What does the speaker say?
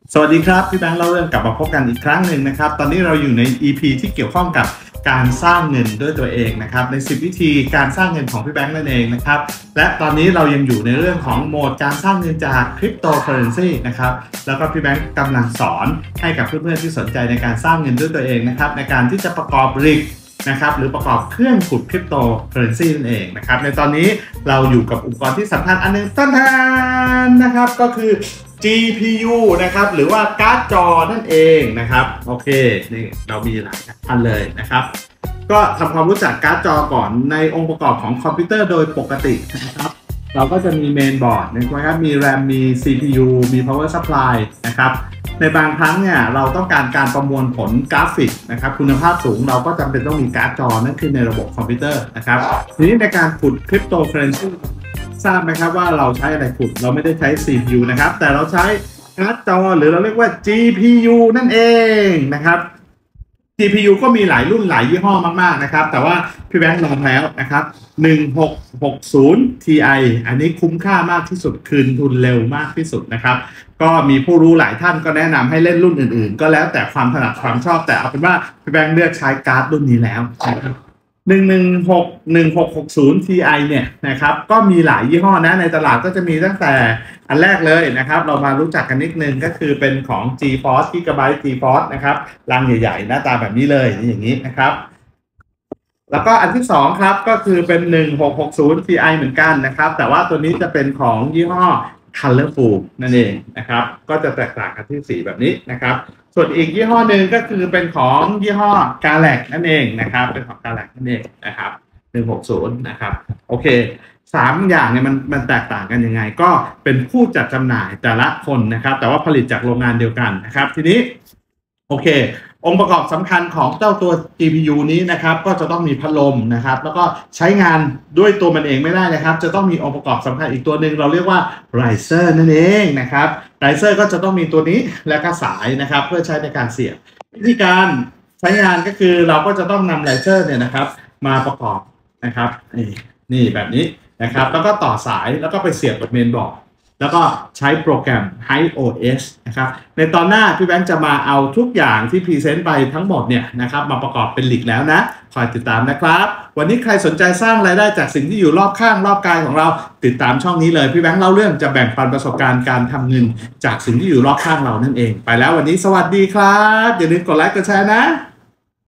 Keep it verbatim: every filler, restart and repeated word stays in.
สวัสดีครับพี่แบงค์เล่าเรื่องกลับมาพบกันอีกครั้งหนึ่งนะครับตอนนี้เราอยู่ใน อี พี ที่เกี่ยวข้องกับการสร้างเงินด้วยตัวเองนะครับในสิบวิธีการสร้างเงินของพี่แบงค์นั่นเองนะครับและตอนนี้เรายังอยู่ในเรื่องของโหมดการสร้างเงินจากคริปโตเคอเรนซีนะครับแล้วก็พี่แบงค์กำลังสอนให้กับเพื่อนๆที่สนใจในการสร้างเงินด้วยตัวเองนะครับในการที่จะประกอบริกนะครับหรือประกอบเครื่องขุดคริปโตเคอเรนซีนั่นเองนะครับในตอนนี้เราอยู่กับอุปกรณ์ที่สำคัญอันหนึงสั้นๆนะครับก็คือ จี พี ยู นะครับหรือว่าการ์ดจอนั่นเองนะครับโอเคนี่เรามีหลายอันเลยนะครับก็ทำความรู้จักการ์ดจอก่อนในองค์ประกอบของคอมพิวเตอร์โดยปกตินะครับเราก็จะมีเมนบอร์ดนะครับมี แรม มี ซี พี ยู มี Power Supply นะครับในบางครั้งเนี่ยเราต้องการการประมวลผลกราฟิกนะครับคุณภาพสูงเราก็จำเป็นต้องมีการ์ดจอนั่นคือในระบบคอมพิวเตอร์นะครับทีนี้ในการขุดคริปโตเคอเรนซีทราบไหมครับว่าเราใช้อะไรขุดเราไม่ได้ใช้ ซี พี ยู นะครับแต่เราใช้การ์ดจอหรือเราเรียกว่า จี พี ยู นั่นเองนะครับ จี พี ยู ก็มีหลายรุ่นหลายยี่ห้อมากๆนะครับแต่ว่าพี่แบงค์ลองแล้วนะครับหนึ่งหกหกศูนย์ ที ไอ อันนี้คุ้มค่ามากที่สุดคืนทุนเร็วมากที่สุดนะครับก็มีผู้รู้หลายท่านก็แนะนำให้เล่นรุ่นอื่นๆก็แล้วแต่ความถนัดความชอบแต่เอาเป็นว่าพี่แบงค์เลือกใช้การ์ดรุ่นนี้แล้วนะครับหนึ่งหนึ่งหกหนึ่งหกหกศูนย์ ที ไอ เนี่ยนะครับก็มีหลายยี่ห้อนะในตลาดก็จะมีตั้งแต่อันแรกเลยนะครับเรามารู้จักกันนิดนึงก็คือเป็นของ GeForce Gigabyte GeForce นะครับรังใหญ่ๆหน้าตาแบบนี้เลยอย่างนี้นะครับแล้วก็อันที่สองครับก็คือเป็นหนึ่งหกหกศูนย์ ที ไอ เหมือนกันนะครับแต่ว่าตัวนี้จะเป็นของยี่ห้อ Colorful นั่นเองนะครับก็จะแตกต่างกันที่สีแบบนี้นะครับส่วนอีกยี่ห้อหนึ่งก็คือเป็นของยี่ห้อ Galax นั่นเองนะครับเป็นของ Galax นั่นเองนะครับหนึ่งหกศูนย์นะครับโอเคสามอย่างเนี่ยมันมันแตกต่างกันยังไงก็เป็นผู้จัดจำหน่ายแต่ละคนนะครับแต่ว่าผลิตจากโรงงานเดียวกันนะครับทีนี้โอเคองค์ประกอบสำคัญของเจ้าตัว จี พี ยู นี้นะครับก็จะต้องมีพัดลมนะครับแล้วก็ใช้งานด้วยตัวมันเองไม่ได้นะครับจะต้องมีองค์ประกอบสำคัญอีกตัวหนึ่งเราเรียกว่า Riser นั่นเองนะครับ Riser ก็จะต้องมีตัวนี้และก็สายนะครับเพื่อใช้ในการเสียบวิธีการใช้งานก็คือเราก็จะต้องนำ Riser เนี่ยนะครับมาประกอบนะครับนี่นี่แบบนี้นะครับแล้วก็ต่อสายแล้วก็ไปเสียบกับเมนบอร์ดแล้วก็ใช้โปรแกรม HyOS นะครับในตอนหน้าพี่แบงค์จะมาเอาทุกอย่างที่พรีเซนต์ไปทั้งหมดเนี่ยนะครับมาประกอบเป็นหลีกแล้วนะคอยติดตามนะครับวันนี้ใครสนใจสร้างรายได้จากสิ่งที่อยู่รอบข้างรอบกายของเราติดตามช่องนี้เลยพี่แบงค์เล่าเรื่องจะแบ่งปันประสบการณ์การทำเงินจากสิ่งที่อยู่รอบข้างเรานั่นเองไปแล้ววันนี้สวัสดีครับอย่าลืมกดไลค์กดแชร์นะ